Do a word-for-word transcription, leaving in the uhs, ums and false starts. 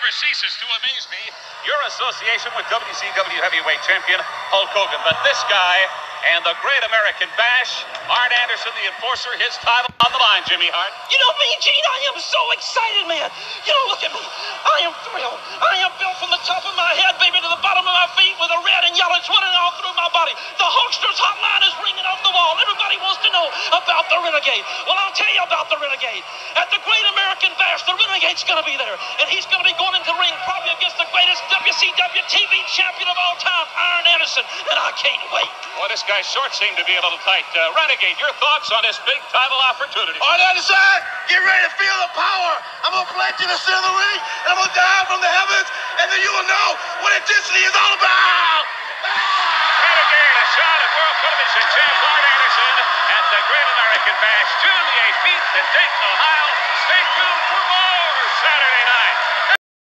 never ceases to amaze me. Your association with W C W heavyweight champion Hulk Hogan. But this guy and the Great American Bash, Arn Anderson, the enforcer, his title on the line, Jimmy Hart. You know me, Gene, I am so excited, man. You know, look at me. I am thrilled. I am built from the top of my head, baby, to the bottom of my feet with a red and yellow running all through my body. The Hulkster's hotline is ringing off the wall. Everybody wants to know about the Renegade. Well, I'll tell you about the Renegade. At the Great American Bash, the Renegade's going to be there, and he's going to be going into the ring probably against the greatest W C W T V champion of all time, Arn Anderson, and I can't wait. Boy, this guy's shorts seem to be a little tight. Uh, Renegade, your thoughts on this big title opportunity? On the other side, get ready to feel the power. I'm going to plant you in the center of the ring, and I'm going to dive from the heavens, and then you will know what intensity is all about. Renegade, a shot at World Television champ Arn Anderson at the Great American Bash, June the eighteenth in Dayton, Ohio.